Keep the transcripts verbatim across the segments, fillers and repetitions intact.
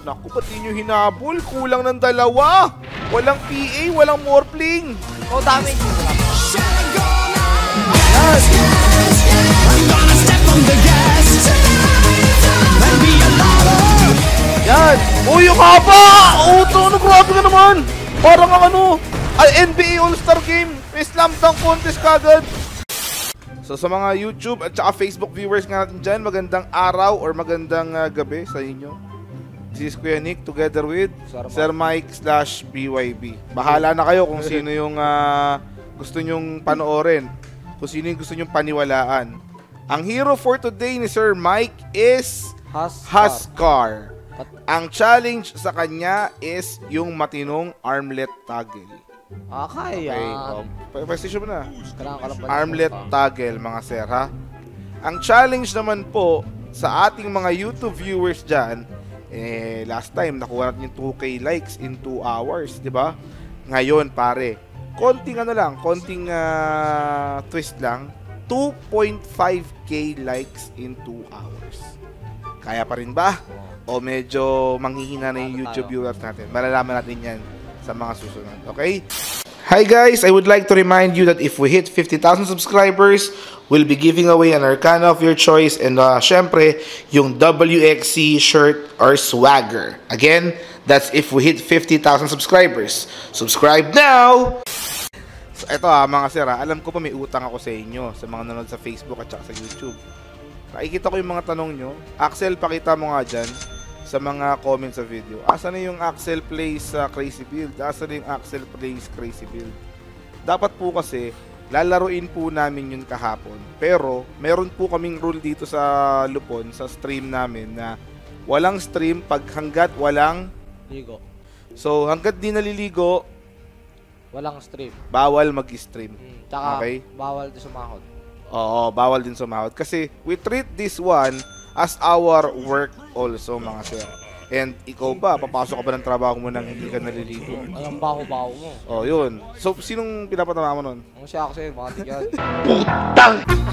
Naku, ba't di nyo hinabol? Kulang ng dalawa. Walang P A, walang Morphling. Oh, damage. Yan! Oh, yung haba! Oh, ito, ano, grabe ka naman! Parang ang ano, N B A All-Star Game! May slam dunk contest kagad! So sa mga YouTube at saka Facebook viewers nga natin dyan, magandang araw or magandang uh, gabi sa inyo. This is Kuya Nick together with Sir, Sir Mike slash B Y B. Bahala na kayo kung sino yung uh, gusto nyong panoorin, kung sino yung gusto nyong paniwalaan. Ang hero for today ni Sir Mike is Huskar. Huskar. Ang challenge sa kanya is yung matinong armlet toggle. Okay, Okay, yan. um, pa-position mo na. Kailangan ka lang pa- Armlet toggle, mga sir, ha? Ang challenge naman po sa ating mga YouTube viewers dyan, eh, last time, nakuha natin yung two K likes in two hours, di ba? Ngayon, pare, konting ano lang, konting uh, twist lang, two point five K likes in two hours. Kaya pa rin ba? O medyo manghihina na yung YouTube viewers natin? Malalaman natin yan sa mga susunod. Okay? Hi guys! I would like to remind you that if we hit fifty thousand subscribers, we'll be giving away an Arcana of your choice and uh, syempre, yung W X C shirt or swagger. Again, that's if we hit fifty thousand subscribers. Subscribe now! So, eto ah, mga sir, ah, alam ko pa may utang ako sa inyo sa mga nanonood sa Facebook at saka sa YouTube. Nakikita ko yung mga tanong nyo. Axel, pakita mo nga dyan sa mga comments sa video. Asa na yung Axel plays uh, crazy build? Asa na yung Axel plays crazy build? Dapat po kasi, lalaruin po namin yun kahapon. Pero, meron po kaming rule dito sa Lupon, sa stream namin, na walang stream pag hanggat walang Ligo. So, hanggat di naliligo, Walang stream. bawal mag-stream. Hmm. Tsaka, Okay. bawal din sumahod. Oo, bawal din sumahod. Kasi we treat this one as our work also, mga sir. And ikaw ba, papasok ka ba ng trabaho mo nang hindi ka naliligo? Ang baho-baho mo. Oh, yun. So, sinong pinapatama mo nun? Ang siya kasi, mga tigyan. Putang!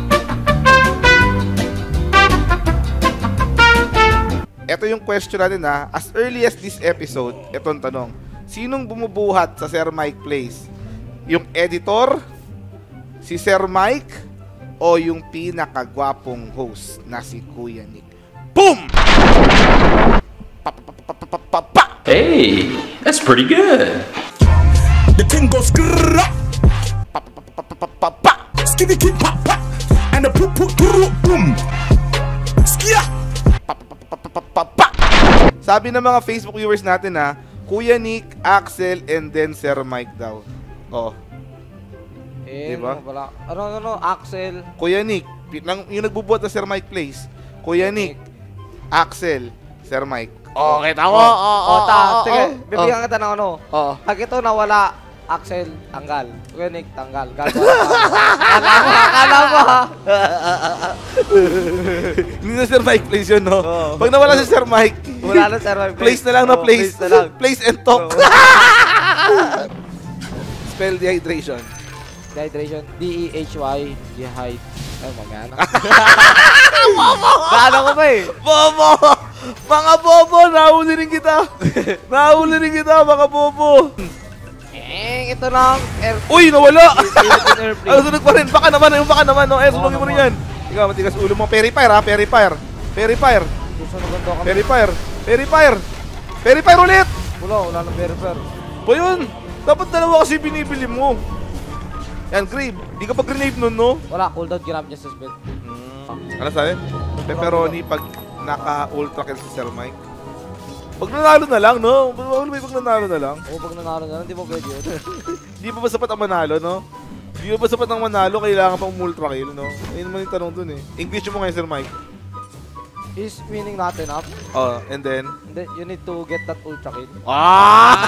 Ito yung question natin ha. As early as this episode, etong tanong. Sinong bumubuhat sa Sir Mike Plays? Yung editor? Si Sir Mike? O yung pinakagwapong host na si Kuya Nick? Boom! Pa, pa, pa, pa, pa, pa, pa. Hey, that's pretty good. The thing goes grrrr, Pa, pa, pa, pa, pa, pa, pa. skitty kid pop pop, and the poop poop poop boom. Skia. Pa, pa, pa, pa, pa, pa, pa. Sabi ng mga Facebook viewers natin ha, Kuya Nick, Axel, and then Sir Mike daw. Oh, Eh, Diba? ano pala? Ano, ano, ano, Axel. Kuya Nick, pi- nang, yung nagbubuhat na Sir Mike Plays. Kuya Nick, Axel, Sir Mike. Oh, kita mo. Oh, Oh, oh, ta, sige, bibigyan oh. kita ng ano. Oh. Pag ito nawala, Axel, tanggal. Kuya Nick, tanggal. Gagawa. Akala mo, akala mo ha. Hindi na Sir Mike Plays yun, no? Oo. Pag nawala si Sir Mike, Wala na, Sir Mike. place na lang, no? Oo, Place. place na lang. Place and talk. Oo. Spell dehydration. Dehydration. D E H Y. Dehydrate. Ay, mamaya na. Gaano ko ba eh? Bobo! Mga bobo! Nahuli rin kita! Nahuli rin kita, mga bobo! Eh, ito lang. Air... Uy, nawala! Philippine Airplane. Ano, sunog pa rin. Baka naman, yung baka naman. No? Eh, sunogin mo rin yan. Ikaw, matigas ulo mo. Perifire, ha? Perifire. Perifire. Gusto na ganito kami. Perifire. Perifire. Perifire ulit! Wala, wala nang verifier. Ba yun? Dapat dalawa kasi binibili mo. Yan, grave. Di ka pa grenade nun, no? Wala, cooldown, ginamit niya sa spell. Ano sabi? Pepperoni pag naka-ultra kill si Sir Mike. Pag nanalo na lang, no? Bawal ba yung pag nanalo na lang? Oo, pag nanalo na, hindi mo pwede yun. Di ba ba sapat ang manalo, no? Di ba ba sapat ang manalo, kailangan pang ultra kill, no? Ayun naman yung tanong dun eh. English mo ngayon, Sir Mike. Is winning not enough. Oh, and then? And then, you need to get that ultra kill. Ah!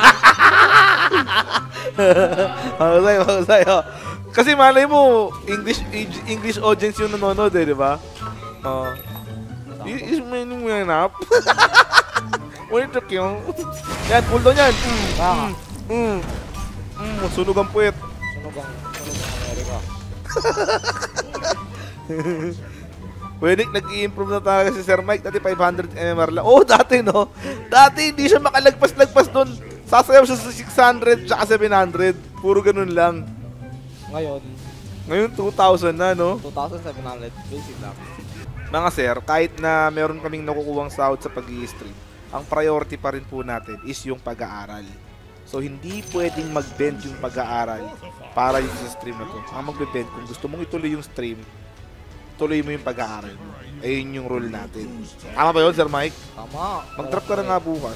Mahusay, mahusay, oh. Kasi malay mo, English English audience yung nanonood eh, di ba? Oh. Is meaning mo yan up? Wait a kill. Yan, cooldown yan. Mm, Baka. mm, mm, mm, sunog ang puwet. Sunog ang, sunog ang Amerika. Pwede nag-i-improve na talaga si Sir Mike. Dati five hundred M M R lang. Oh, dati no. Dati hindi siya makalagpas-lagpas doon. Sasayaw siya sa six hundred tsaka seven hundred. Puro ganun lang. Ngayon, Ngayon two thousand na, no? two thousand seven hundred. Basic lang. Mga sir, kahit na meron kaming nakukuhang sahod sa pag-i-stream, ang priority pa rin po natin is yung pag-aaral. So, hindi pwedeng mag-bend yung pag-aaral para yung sa stream na to. Ang mag-bend, kung gusto mong ituloy yung stream, tuloy mo yung pag-aaral. Ayun yung rule natin. Tama ba yun, Sir Mike? Tama. Mag-drop ka na nga bukas.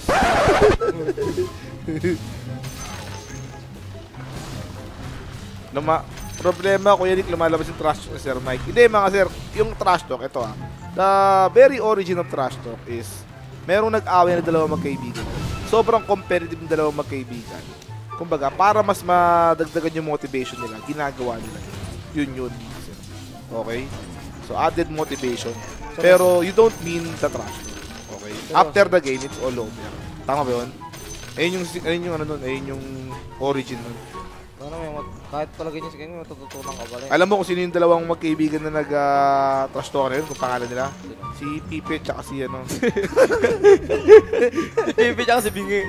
Luma problema ko yan, lumalabas yung trash talk ni Sir Mike. Hindi mga sir, yung trash talk, ito ah. The very origin of trash talk is, merong nag-away na dalawang magkaibigan. Sobrang competitive ng dalawang magkaibigan. Kumbaga, para mas madagdagan yung motivation nila, ginagawa nila. Yun yun. Okay? So, added motivation. Pero, you don't mean the trash talk. Okay? After the game, it's all over. Tama ba yun? Ayun yung, ayun yung ano nun, ayun yung origin nun. Ano, may kahit pala ganyan si Kenny, matututunan ka pala. Alam mo kung sino yung dalawang magkaibigan na nag-trash talk na yun? Kung pangalan nila? Si Pipe tsaka si ano. Si Pipe tsaka si Bingi.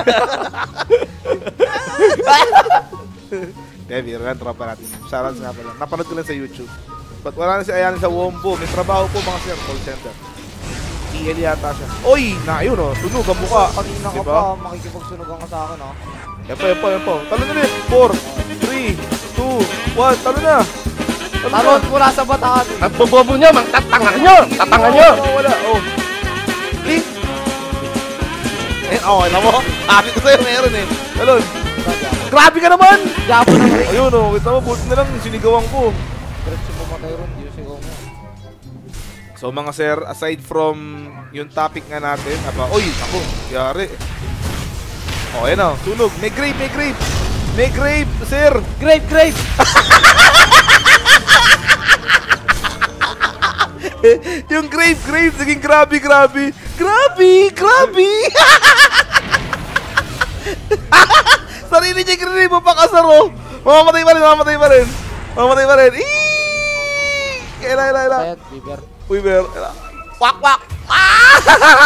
Kaya biro lang, tropa natin. Shoutouts nga pala. Napanood ko lang sa YouTube. But wala na si Ayan sa Wombo. May trabaho po mga sir, call center. T L yata siya. Oy! Na, ayun o. Tunog ang mukha. Kanina ka diba? pa, makikipagsunugan ka sa akin ha. Yan pa, yan pa, yan pa. Talo na rin. four, three, two, one. Talo na. Talon mula sa bataan. At bobobo nyo, magtatangan nyo! Tatangan nyo! Oh, wala. Oh. Link. Eh, oh, alam mo. Sabi ko sa'yo, meron eh. Talon. Grabe ka naman! Diabo na rin. Ayun o. Kita mo, buti na lang sinigawan ko. Diretso pumatay ron, di yung sigaw mo. So mga sir, aside from yung topic nga natin, aba, oy, ako, yari. Oh, ayan o, tunog. May grape, may grape. May grape, sir. Grape, grape! Yung grape, grape, naging grabe, grabe. Grabe, grabe. Sarili niya yung grape, mapakasaro. Mamamatay pa rin, mamamatay pa rin. Mamamatay pa rin. Eeeeee! Kaya, kaya, kaya. Sayat, Bieber. Uy, Ber. Wak, wak. Ah!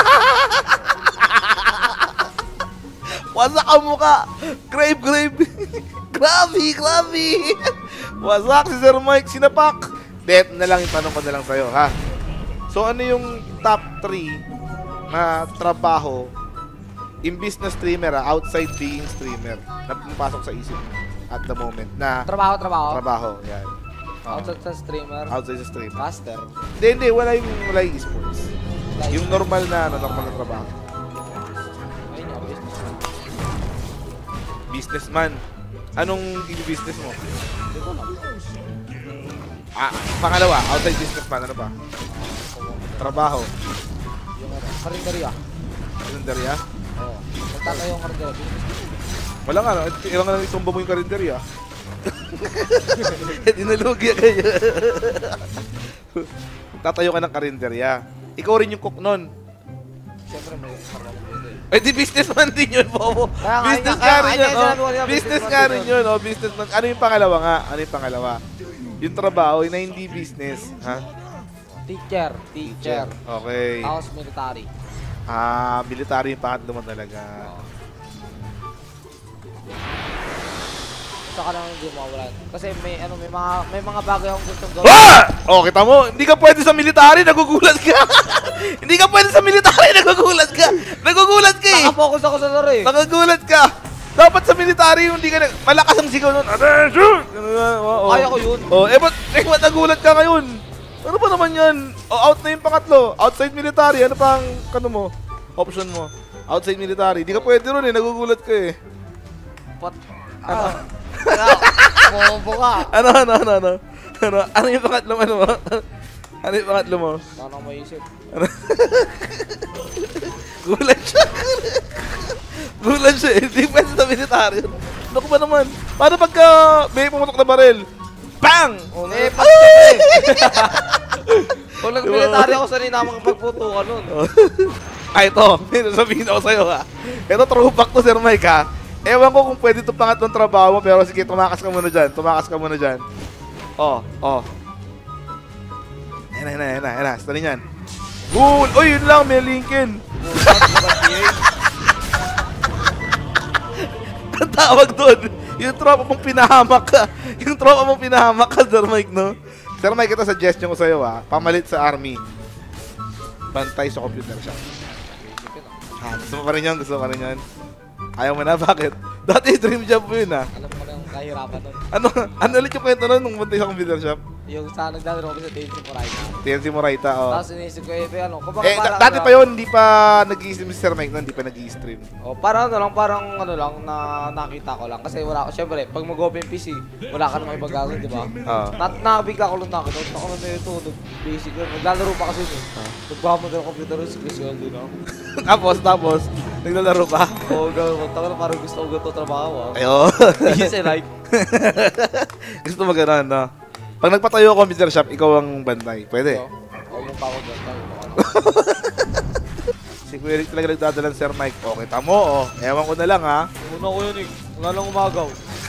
Wasak ang muka. Grape, grape. Grabe, grabe. Wasak si Sir Mike. Sinapak. Bet na lang yung tanong ko na lang sa'yo, ha? So, ano yung top three na trabaho imbis na streamer, ha? Outside being streamer na pumapasok sa isip mo at the moment na Trabaho, trabaho. trabaho, yan. Oh. Outside sa streamer. Outside sa streamer. Caster. Hindi, hindi. Wala yung, wala yung esports. Yung normal na, ano, normal na trabaho. Ayun nga, business. Businessman. Anong i-business mo? Hindi ko na. Ah, pangalawa, outside businessman, ano pa? Trabaho. Yung ano, karinderya. Karinderya? Oo. Nagtatayo yung karinderya. Wala nga, no? Ilang nga lang itumba mo yung karinderya. Dinalugi kayo. Tatayo ka ng karinderya. Ikaw rin yung cook nun. Siyempre may karma mo dito eh. Eh di businessman din yun, Bobo. Kaya nga, Business kaya ka nga, rin kaya yun, nga, oh. kaya nga, Business businessman ka din rin yun. yun, oh. Businessman. Ano yung pangalawa nga? Ano yung pangalawa? Yung trabaho na hindi business. Ha? Teacher. Teacher. Okay. Tapos military. Ah, military yung pangatlo mo talaga. Saka lang hindi mawawalan. Kasi may ano may mga may mga bagay akong gustong gawin. Ah! Oh, kita mo, hindi ka pwede sa military, nagugulat ka. Hindi ka pwede sa military, nagugulat ka. Nagugulat ka eh. Naka-focus ako sa laro eh. Nagugulat ka. Dapat sa military, hindi ka na, malakas ang sigaw nun. Attention! Oh, Kaya ko yun. Oh, eh ba't, eh ba't nagulat ka ngayon? Ano ba naman yan? Oh, out na yung pangatlo. Outside military, ano pa ang, ano mo? Option mo. Outside military. Hindi ka pwede ron eh, nagugulat ka eh. Pat. Ano? Bobo ka. Ano, ano, ano, ano? Ano, ano yung pangatlo mo, ano mo? Ano yung pangatlo mo? Paano ko maisip? Ano? Gulat siya. Gulat siya eh. Hindi pwede sa military. Ano ko ba naman? Paano pagka may pumutok na baril? Bang! Oh, Eh, na- pati eh. Kung nag-military ako sanay namang pagputukan nun. Ah, ito. May sabihin ako sa'yo ha. Ito, throwback to Sir Mike ha. Ewan ko kung pwede ito pangatlong trabaho mo, pero sige, tumakas ka muna dyan. Tumakas ka muna dyan. Oh, oh. Ayan na, ayan na, ayan na, ayan na. Stalin yan. Goal! Uy, yun lang, may Lincoln. Ang tawag doon, yung tropa mong pinahamak ka. Yung tropa mong pinahamak ka, Sir Mike, no? Sir Mike, ito suggestion ko sa'yo, ha? Pamalit sa army. Bantay sa computer shop. Ha, gusto mo pa rin yan? Gusto mo pa rin yan? Ayaw mo na? Bakit? Dati dream job mo yun, ha? Alam mo na yung kahirapan nun. Ano, ano ulit yung kwento nun nung bantay sa computer shop? Yung sa nagdadaro ko sa T N C Moraita. T N C Moraita, oh. Tapos inisip ko, eh, ano, kumbaga Eh, parang... da- dati pa yun, hindi pa nag-i-stream si Sir Mike nun, hindi pa nag-i-stream. Oh, parang ano lang, parang ano lang, na nakita ko lang. Kasi wala ko, syempre, pag mag-open P C, wala ka namang ibang gagawin, di ba? Oo. Na nakabigla ko lang nakita. Ako na nito, nag-basic yun. Naglalaro pa kasi yun. Nagbamag ng computer yun, sigasigil din ako. Tapos, tapos, naglalaro pa. Oo, gano'n. Taka na parang gusto ko ganito trabaho, ah. Ayo. Yes, I like. Gusto mo ganun, no? Pag nagpatayo ako computer shop, ikaw ang bantay. Pwede. Oo, mong tawag ganito. Si Kuya Rick talaga nagdadalan Sir Mike. Okay, tamo, oh. Ewan ko na lang, ha? Una ko yun, eh. Wala lang umagaw.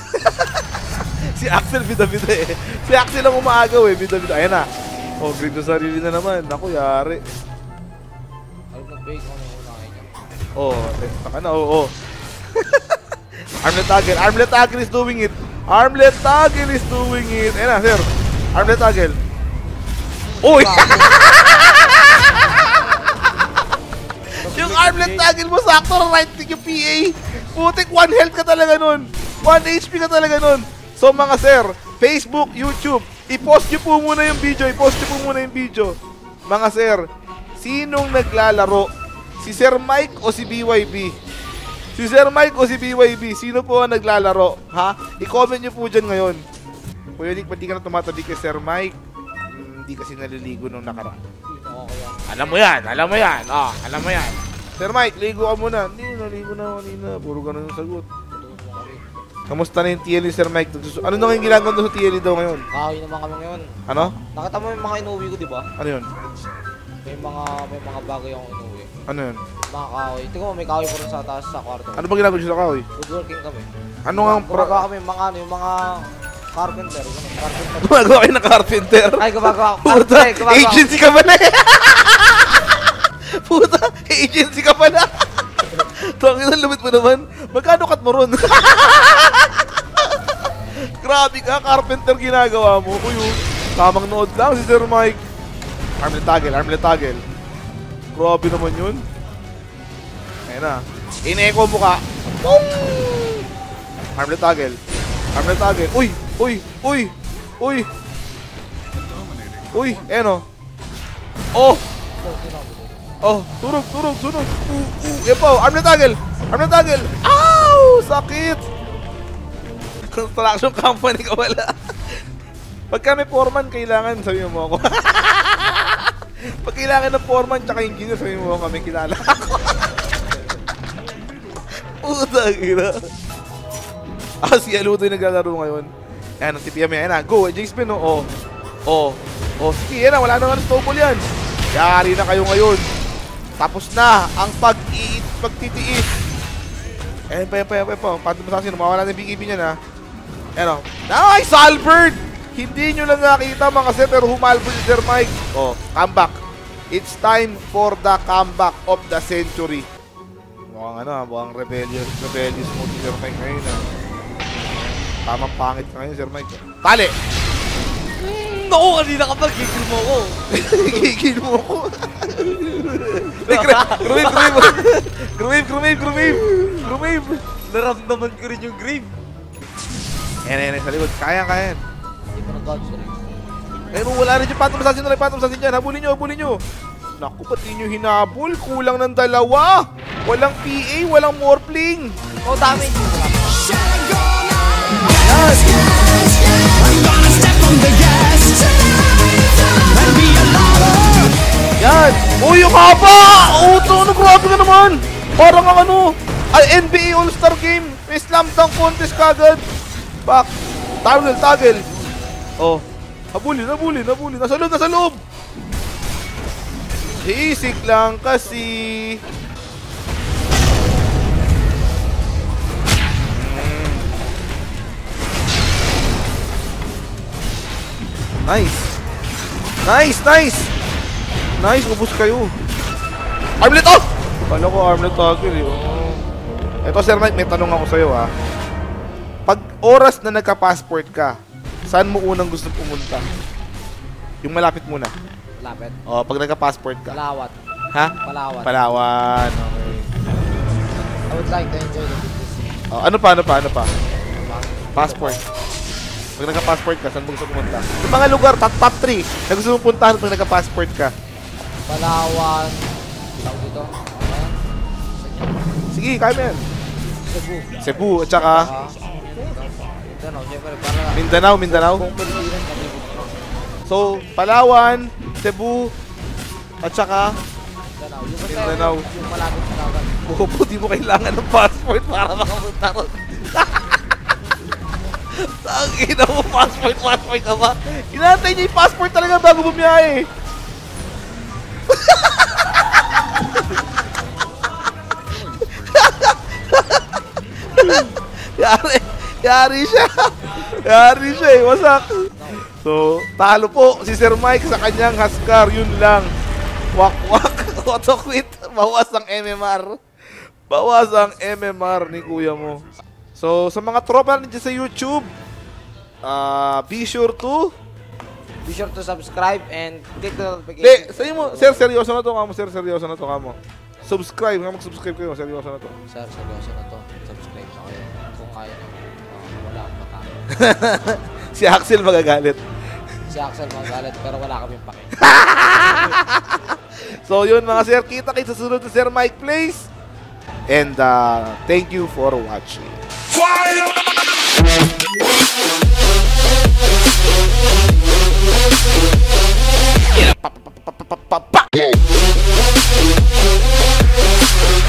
Si Axel, bida-bida eh. Si Axel ang umaagaw eh, bida-bida. Ayan na. Oh, green sa sarili na naman. Naku, yari. Alam mo, bake ako na yung unahin niya. Oh, saka na, oo. Oh, oh. Armlet Tagel. Armlet Tagel is doing it. Armlet Tagel is doing it. Ayan na, sir. Armlet Tagel. Uy! Yung Armlet Tagel mo, sakto na right click yung P A. Putik, one health ka talaga nun. One H P ka talaga nun. So mga sir, Facebook, YouTube, i-post nyo po muna yung video. I-post nyo po muna yung video. Mga sir, sinong naglalaro? Si Sir Mike o si B Y B? Si Sir Mike o si B Y B? Sino po ang naglalaro? Ha? I-comment nyo po dyan ngayon. Kuya Nick, pati ka na tumatabi kay Sir Mike? Hmm, hindi kasi naliligo nung nakaraan. Alam mo yan, alam mo yan. Oh, alam mo yan. Sir Mike, ligo ka muna. Hindi, naligo na kanina. Puro ganun yung sagot. Kamusta na yung T L E, Sir Mike? Ano na yung ginagawa doon sa T L E daw ngayon? Kahoy naman kami ngayon. Ano? Nakita mo yung mga inuwi ko, di ba? Ano yun? May mga may mga bagay akong inuwi. Ano yun? Mga kahoy. Tingnan mo, may kahoy po rin sa taas sa kwarto. Ano ba ginagawa siya sa kahoy? Woodworking kami. Ano nga ang Gumagawa kami mga ano, yung mga carpenter. Ganun, carpenter. Gumagawa kayo ng carpenter? Ay, gumagawa ako. Puta, Ay, gumagawa ako. agency ka pala eh. Puta, agency ka pala. Tangin na, lumit mo naman. Magkano cut mo ron? Grabe ka, carpenter ginagawa mo. Uy, oh, tamang nood lang si Sir Mike. Armlet Tagel, Armlet Tagel. Grabe naman yun. Ayan na. In-echo mo ka. Boom! Armlet Tagel. Armlet Tagel. Uy! Uy! Uy! Uy! Uy! Ayan o. Oh! Oh! Turog! Turog! Turog! Uh! Uh! Yan po! Armlet Tagel! Armlet Tagel! Ow! Sakit! Construction company ka wala. Pagka may foreman, kailangan sabihin mo ako. Pag kailangan ng foreman tsaka engineer, sabihin mo ako kami kilala ako. Puta, gina. Ah, si Aluto yung naglalaro ngayon. Ayan, ang tipiya mo yan. Go, J-Spin, oh. Oh. Oh, sige, yan na. Wala naman snowball yan. Yari na kayo ngayon. Tapos na ang pag-iit, pagtitiis. Ayan pa, yan pa, yan pa, yan pa. Paano masasin, mawala na yung B K B niya na. Ayan, oh. Nice, Albert! Hindi nyo lang nakita mga sir, pero humalbol si Sir Mike. Oh, comeback. It's time for the comeback of the century. Mukhang ano, mukhang rebellious, rebellious mode si Sir Mike ngayon. Ah. Tamang pangit ka ngayon, Sir Mike. Tali! Naku, kanina kapag gigil mo ko. Gigil mo ko. Groove, groove. Groove, groove, groove. Groove. Naramdaman ko rin yung grave. Ayan, ayan, sa likod. Kaya, kaya. Hindi pa nag-gods rin. Eh, wala rin yung Phantom Assassin na rin, Phantom Assassin dyan. Habulin nyo, habulin nyo. Naku, pati nyo hinabol. Kulang ng dalawa. Walang P A, walang Morphling. Oh, damage. Yan. Yan. Oh, yung haba. Oh, ito, ano, grabe ka naman. Parang ang ano, ay, N B A All-Star Game. May slam dunk contest kagad. Back. Tagel, tagel. Oh. Habulin, habulin, habulin. Nasa loob, nasa loob. Isik lang kasi. Mm. Nice. Nice, nice! Nice, ubus kayo. Armlet off! Kala ko armlet toggle eh. Oh. Ito Sir Mike, may tanong ako sa'yo ha. Pag oras na nagka-passport ka, saan mo unang gusto pumunta? Yung malapit muna. Lapit. O, pag nagka-passport ka. Palawat. Ha? Palawan. Palawan. Okay. I would like to enjoy the business. O, ano pa, ano pa, ano pa? Passport. Pag nagka-passport ka, saan mo gusto pumunta? Yung mga lugar, top, top three, na gusto mo puntahan pag nagka-passport ka. Palawan. Tawag dito. Okay. Sige, kaya mo yan. Cebu. Cebu, at saka Ah. Mindanao, syempre para Mindanao, Mindanao. kung Pilipinas kami. So, Palawan, Cebu, at saka Mindanao. Yung basta Mindanao. Yung, yung malapit sa dagat. Buko, di mo kailangan ng passport para makapunta ron. Tangina mo, passport, passport ka ba? Hinantay niya yung passport talaga bago bumiyahe. Yari, yari siya. Yari siya eh, wasak. So, talo po si Sir Mike sa kanyang Huskar, yun lang. Wak-wak, auto-quit, bawas ang M M R. Bawas ang M M R ni kuya mo. So, sa mga tropa natin dyan sa YouTube, uh, be sure to... Be sure to subscribe and click the Hindi, notification. sa'yo mo, sir, seryoso na to kamo, sir, seryoso na to kamo. Subscribe, nga mag-subscribe kayo, seryoso na to. Sir, seryoso na to. Subscribe na kayo. Kung kaya nyo, uh, wala akong matang. Si Axel magagalit. Si Axel magalit pero wala kaming pake. So, yun mga sir, kita-kita sa sunod na Sir Mike Plays. And uh, thank you for watching. Fire! Pa, pa, pa, pa, pa, pa, pa.